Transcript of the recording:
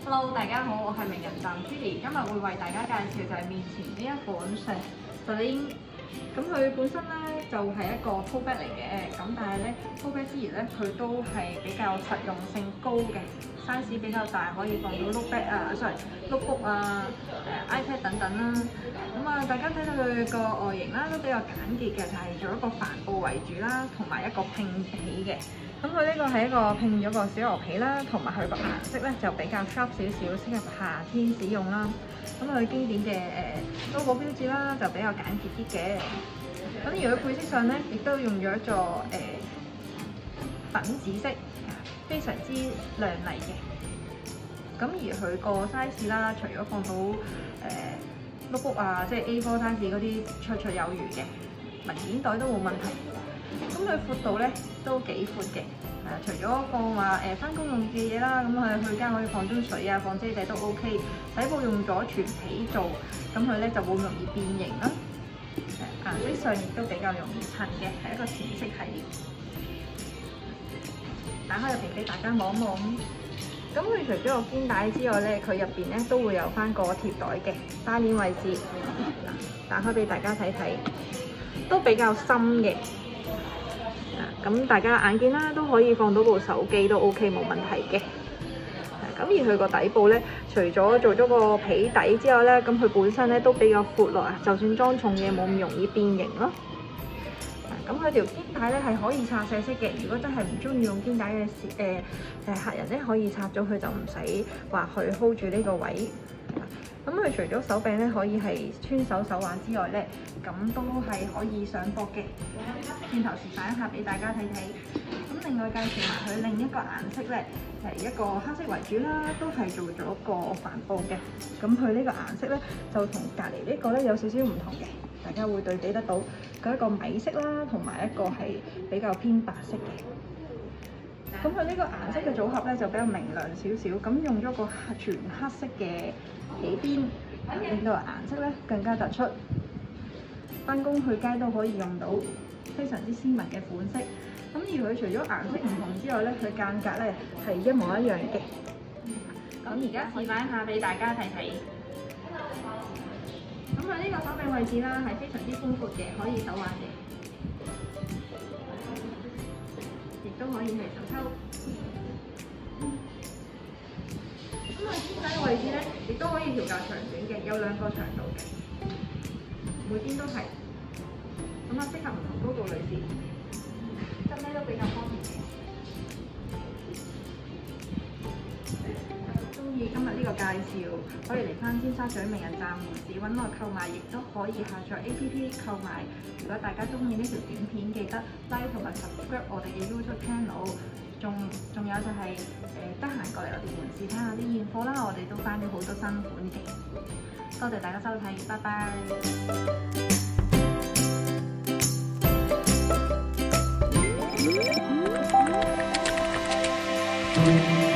Hello， 大家好，我係名人站 Judy， 今日會為大家介紹就係面前呢一款 Celine。咁佢本身咧就係一個 tote bag 嚟嘅，咁但係咧 tote bag 之餘咧，佢都係比較實用性高嘅 ，size 比較大，可以放到 notebook 啊，notebook 啊，iPad 等等啦。咁啊，大家睇到佢個外形啦，都比較簡潔嘅，就係做一個帆布為主啦，同埋一個拼皮嘅。咁佢呢個係一個拼咗個小牛皮啦，同埋佢個顏色咧就比較 sharp 少少，適合夏天使用啦。咁佢經典嘅logo標誌啦，就比較簡潔啲嘅。咁而佢配色上咧，亦都用咗一座粉紫色，非常之亮麗嘅。咁而佢個 size 啦，除咗放到notebook 啊，即係 A4 size 嗰啲綽綽有餘嘅文件袋都冇問題。咁佢闊度咧都幾闊嘅，除咗放話返工用嘅嘢啦，咁佢去街可以放樽水啊，放遮仔都 OK。底部用咗全皮做，咁佢咧就冇咁容易變形啦。顏色上亦都比較容易襯嘅，係一個淺色系列。打開入邊俾大家望一望。咁佢除咗個肩帶之外咧，佢入邊咧都會有翻個貼袋嘅拉鏈位置。打開俾大家睇睇，都比較深嘅。咁大家眼見啦，都可以放到部手機都 OK 冇問題嘅。咁而佢個底部咧，除咗做咗個皮底之外咧，咁佢本身咧都比較闊落啊，就算裝重嘢冇咁容易變形咯。咁佢條肩帶咧係可以拆卸式嘅，如果真係唔中意用肩帶嘅客人咧，可以拆咗佢就唔使話去 hold 住呢個位。咁佢除咗手柄咧可以係穿手手環之外咧，咁都係可以上膊嘅。轉頭示範一下俾大家睇睇。咁另外介紹埋佢另一個顏色咧，係一個黑色為主啦，都係做咗個帆布嘅。咁佢呢個顏色咧就同隔離呢個咧有少少唔同嘅，大家會對比得到。佢一個米色啦，同埋一個係比較偏白色嘅。咁佢呢個顏色嘅組合咧就比較明亮少少，咁用咗個全黑色嘅起邊，令到顏色咧更加突出。返工去街都可以用到，非常之斯文嘅款式。咁而佢除咗顏色唔同之外咧，佢間隔咧係一模一樣嘅。咁而家示範一下俾大家睇睇。咁佢呢個手柄位置啦係非常之寬闊嘅，可以手挽嘅，亦都可以係手抽。咁佢肩帶位置咧，亦都可以調校長短嘅，有兩個長度嘅，每邊都係。咁啊，適合唔同高度女士，執咩都比較方便嘅。中意今日呢個介紹，可以嚟返尖沙咀名人站門市揾我購買，亦都可以下載 APP 購買。如果大家中意呢條短片，記得 like 同埋 subscribe 我哋嘅 YouTube channel。仲有就係得閒過嚟我哋門市睇下啲現貨啦，我哋都翻咗好多新款嘅。多謝大家收睇，拜拜。